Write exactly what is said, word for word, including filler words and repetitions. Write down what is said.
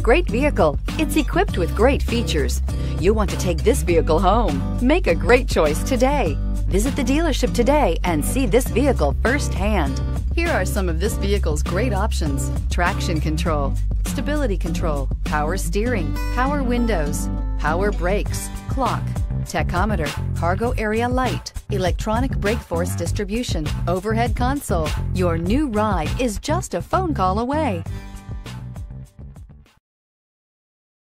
great vehicle. It's equipped with great features. You'll want to take this vehicle home. Make a great choice today. Visit the dealership today and see this vehicle firsthand. Here are some of this vehicle's great options: traction control, stability control, power steering, power windows, power brakes, clock, tachometer, cargo area light, electronic brake force distribution, overhead console. Your new ride is just a phone call away.